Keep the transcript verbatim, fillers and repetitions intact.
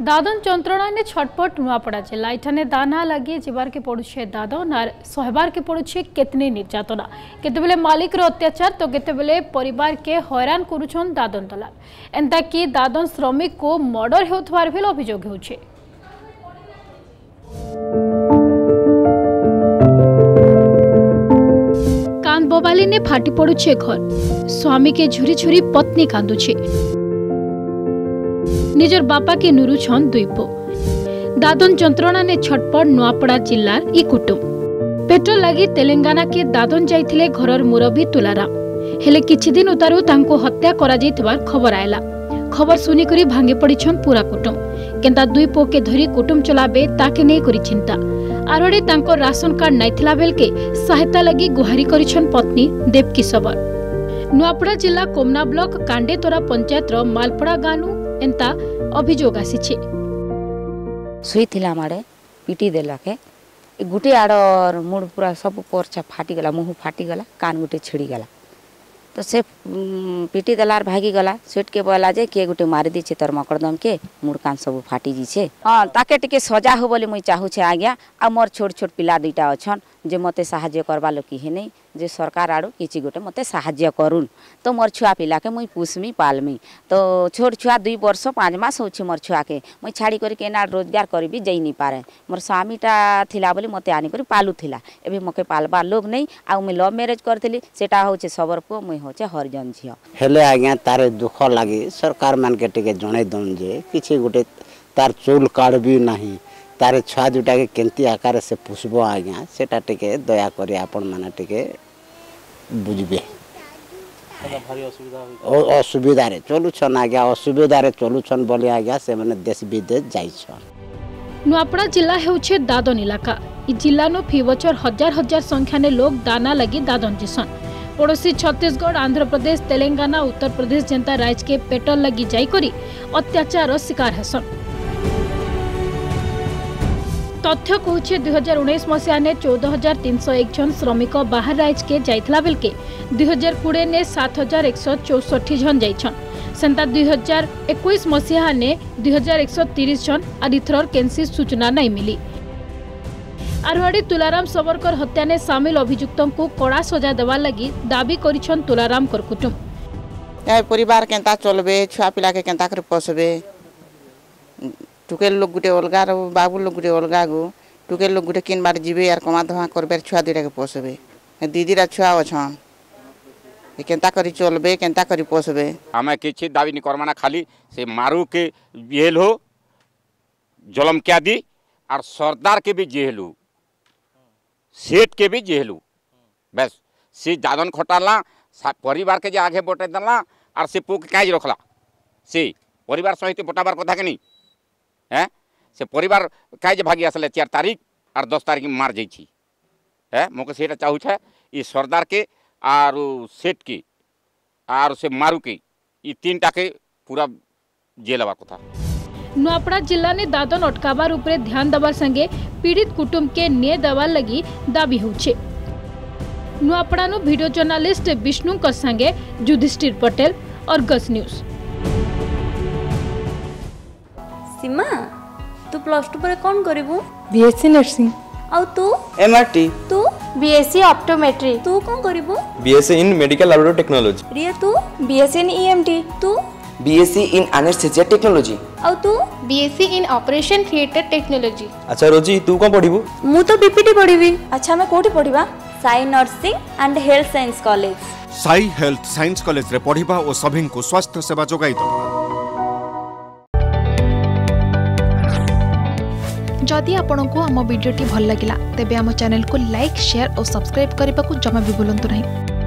दादन चंत्रणा ने छटपट नुआपड़ा जिला इठाने दाना लगे जीवार के पड़ुछे दादन आर सहबार के पड़ुछे केतने निर्यातना केतेबेले मालिक रो अत्याचार तो केतेबेले परिवार के हैरान करुछन दादन दलाल एंता कि दादन श्रमिक को मर्डर होथवार भेल अभियोग होछे। कान बोबाली ने फाटी पड़ुछे घर स्वामी के झुरी झुरी पत्नी कांदुछे निजर बापा के नुरुछन दुई पो दादन चंत्रणा ने छटपट नुआपड़ा जिल्लार ई कुटुम पेट्रोल लगी तेलंगाना के दादन जाइथिले घरर मुरबी तुलाराम हेले किछि दिन उतारू तांको हत्या करा जाइतबार खबर आयला। खबर सुनी करी भांगे पड़िछन पूरा कुटुम केंता दुई पो के धरी कुटुम चलाबे ताके नै करी चिंता आरोडे तांको राशन कार्ड नाइथिला बेलके सहायता लगी गुहारी करिछन पत्नी देवकी सबर। नुआपड़ा जिला कोमना ब्लॉक कांडेतोरा पंचायत रो मालपड़ा गानु एंता अभियोग आसीछे। सुई थिला मारे पीटी देला के गुटे आड़ मुड़ पूरा सब पोरछा फाटी गला मुह फाटी गला कान गुटे छिड़ी गला तो से पीटी देलार भागी गला सेट के बोला जे के गुटे मारी दीछे तोर मकड़दम के मुड़ कान सब फाटी जीछे। हाँ ताके टिके सजा हो बोले मुई चाहू छे आज्ञा आ मोर छोट छोट पिला दुईटा अछन जे मते साहाय्य करबा लोकी हे नहीं जे सरकार आड़ू किछि गोटे मते साहाय्य करून तो मोर छुआ पिला के मुई पुसमी पालमी तो छोट छुआ दुई वर्ष पाँच मास होछि मोर छुआ के मुई छाड़ी करी के ना रोजगार करी भी जई नहीं पारे मोर स्वामीटा थिला बोली मते आनी करी पालू थिला एबे मके पालबा लोभ नहीं आ मुई लव मैरिज करथिली सेटा होचे सबर पुओ मुई होचे हरजन झियो हेले आज्ञा तारे दुख लागी सरकार मान के टिके जणे दन जे किछि गोटे तार चूल कार्ड भी नहीं तारे छुआ दुटा के केंती आकार से पुष्ब आज्ञा सेटा टिके दया करी आपण माने टिके बुझबे असुविधा रे चलु छन आज्ञा असुविधा रे चलु छन बोले आज्ञा से माने देश विदेश जाई छन। नुआपड़ा जिला हेउछे दादन इलाका इ जिला नो फी बचर हजार हजार संख्या ने लोग दाना लगी दादन जिसन पड़ोसी छत्तीसगढ़ आंध्र प्रदेश तेलंगाना उत्तर प्रदेश जनता राज्य के पेट्रोल लगी जाई करी अत्याचार शिकार हसन। तथ्य कहूचे दुई हजार उन्नीस मसीहा ने चौदह हजार तीन सौ एक जन श्रमिक बाहर राज्य के जाइथिला बेलके दुई हजार कोड़े ने सात हजार एक सौ चौसठ जन जाइछन सेंता दुई हजार इक्कीस मसीहा ने दुई हजार एक सौ तीस जन आदिथर केंसी सूचना नहीं मिली। आरवाड़ी तुलाराम सबरकर हत्या ने सामिल अभियुक्तों को कड़ा सजा देवा लगी दाबी करिछन तुलाराम कर कुटुम परिवार केंता चलबे छुआ पिला के केंता कर पोसबे टुकेल लोग गुटे अलगा बाबू लोग गुटे अलगा गो टुकेल लोग गुटे किन बार जीवे यार कमा धमा करबे छुआ दुटा के पोसबे दीदीरा छुआ अछन केंता करी चलबे केंता करी पोसबे हमें किछि दाबी नि करमाना खाली से मारू के जेल हो जलम क्या दी और सरदार के भी जेल हो सेठ के भी जेल हो बस से दादन खटाला परिवार के जे आगे बोटे दला और से पुक काज रखला से परिवार सहित बोटाबार कथा के नहीं है से परिवार काज भागी आसले चार तारीख और दस तारीख में मार जाइछि है मोके सेटा चाहू छे ई सरदार के और सेठ के और से मारू के ई तीनटा के पूरा जेल हवा कथा। नुआपड़ा जिला ने दादन अटकाबार उपरे ध्यान देवार संगे पीड़ित कुटुंब के न्याय देवार लगी दाबी होछे। नुआपड़ा नु वीडियो जर्नलिस्ट विष्णु का संगे युधिष्ठिर पटेल और गस न्यूज। सीमा तू प्लस टू पर कौन करिवु? BSc nursing. और तू? एमआरटी। तू? BSc optometry. तू कौन करिवु? BSc in medical laboratory technology. Riya तू? BSc in EMT. तू? BSc in anaesthesia technology. और तू? BSc in operation theatre technology. अच्छा रोजी तू कौन पढ़िबु? मु तो बीपीटी पढ़िबी। अच्छा मैं कोठी पढ़िबा? Sai nursing and health science college. Sai health science college रे पढ़िबा और सभिं को स्वास्थ्य सेवा जोगाई दबा। जदि आपंक आम भिडी भल लगा तेब आम चैनल को लाइक शेयर और सब्सक्राइब करने को जमा भी भूलु नहीं।